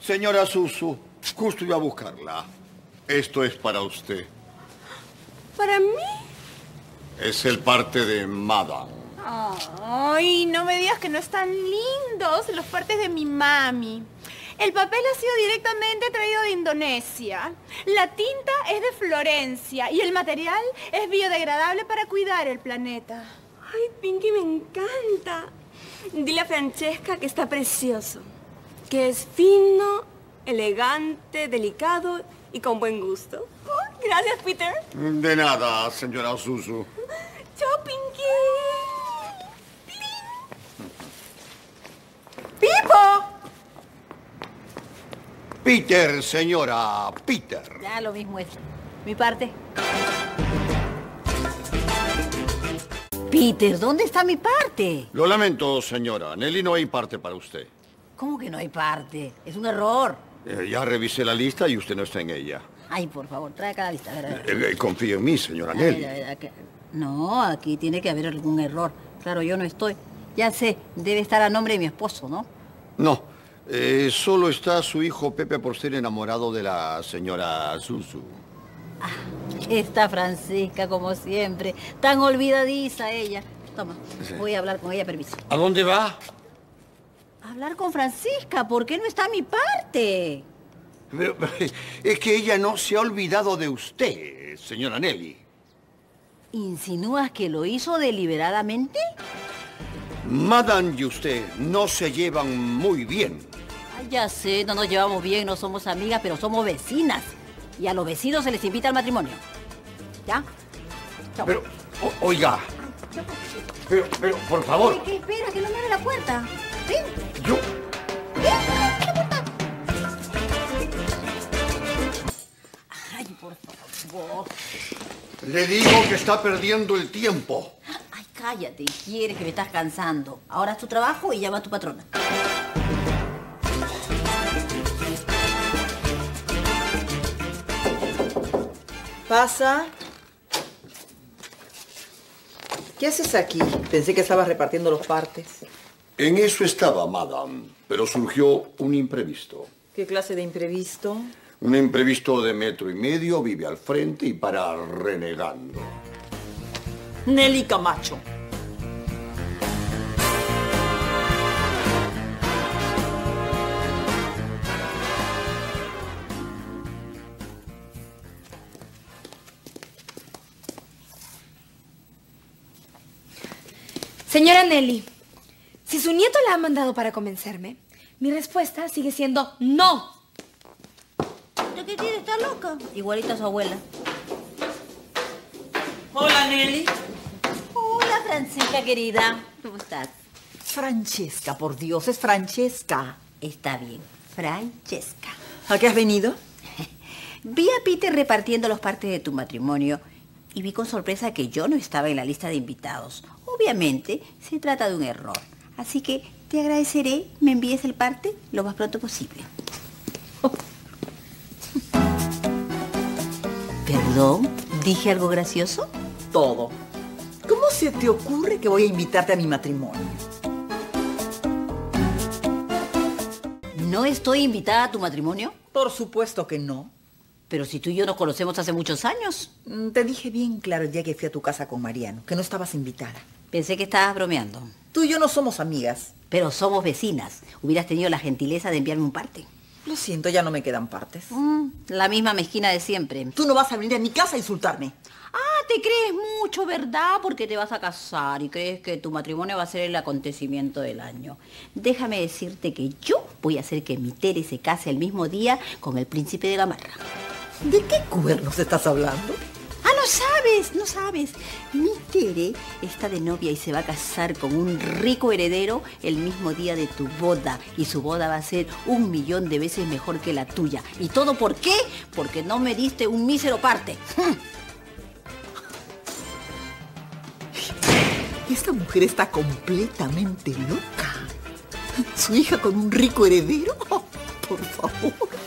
Señora Susu, justo iba a buscarla. Esto es para usted. ¿Para mí? Es el parte de Madame. Ay, no me digas que no están lindos los partes de mi mami. El papel ha sido directamente traído de Indonesia. La tinta es de Florencia y el material es biodegradable para cuidar el planeta. Ay, Pinky, me encanta. Dile a Francesca que está precioso. Que es fino, elegante, delicado y con buen gusto. Oh, gracias, Peter. De nada, señora Susu. Chao, Pinky. ¡Pipo! Peter, señora, Peter. Ya lo mismo es. Mi parte. Peter, ¿dónde está mi parte? Lo lamento, señora. Nelly, no hay parte para usted. ¿Cómo que no hay parte? Es un error. Ya revisé la lista y usted no está en ella. Ay, por favor, trae acá la lista. A ver. Confíe en mí, señora A Nelly. ver, acá. No, aquí tiene que haber algún error. Claro, yo no estoy. Ya sé, debe estar a nombre de mi esposo, ¿no? No, solo está su hijo Pepe por ser enamorado de la señora Susu. Está Francisca, como siempre. Tan olvidadiza ella. Toma, Sí. voy a hablar con ella, permiso. ¿A dónde va? Hablar con Francisca, ¿por qué no está mi parte? Pero, es que ella no se ha olvidado de usted, señora Nelly. ¿Insinúas que lo hizo deliberadamente? Madame y usted no se llevan muy bien. Ay, ya sé, no nos llevamos bien, no somos amigas, pero somos vecinas. Y a los vecinos se les invita al matrimonio. ¿Ya? Chao. Pero, oiga. Pero, por favor. Oye, ¿qué espera? Que no me abre la puerta. Ven. Yo... Ven, abre la puerta. Ay, por favor. Le digo que está perdiendo el tiempo. Ay, cállate, quieres que me estás cansando. Ahora haz tu trabajo y llama a tu patrona. Pasa. ¿Qué haces aquí? Pensé que estabas repartiendo los partes. En eso estaba, madame, pero surgió un imprevisto. ¿Qué clase de imprevisto? Un imprevisto de 1,5 metros, vive al frente y para renegando. Nelly Camacho. Señora Nelly, si su nieto la ha mandado para convencerme, mi respuesta sigue siendo no. ¿De qué tiene? ¿Está loca? Igualita a su abuela. Hola, Nelly. Hola, Francisca, querida. ¿Cómo estás? Francesca, por Dios, es Francesca. Está bien, Francesca. ¿A qué has venido? Vi a Peter repartiendo los partes de tu matrimonio y vi con sorpresa que yo no estaba en la lista de invitados. Obviamente, se trata de un error. Así que te agradeceré me envíes el parte lo más pronto posible. Oh. Perdón, ¿dije algo gracioso? Todo. ¿Cómo se te ocurre que voy a invitarte a mi matrimonio? ¿No estoy invitada a tu matrimonio? Por supuesto que no. Pero si tú y yo nos conocemos hace muchos años. Te dije bien claro el día que fui a tu casa con Mariano, que no estabas invitada. Pensé que estabas bromeando. Tú y yo no somos amigas. Pero somos vecinas. Hubieras tenido la gentileza de enviarme un parte. Lo siento, ya no me quedan partes. La misma mezquina de siempre. Tú no vas a venir a mi casa a insultarme. Ah, te crees mucho, ¿verdad? Porque te vas a casar y crees que tu matrimonio va a ser el acontecimiento del año. Déjame decirte que yo voy a hacer que mi Tere se case el mismo día con el príncipe de Gamarra. ¿De qué cuernos estás hablando? Ah, no sabes. Mi Tere está de novia y se va a casar con un rico heredero el mismo día de tu boda. Y su boda va a ser 1.000.000 de veces mejor que la tuya. ¿Y todo por qué? Porque no me diste un mísero parte. Esta mujer está completamente loca. ¿Su hija con un rico heredero? Oh, por favor.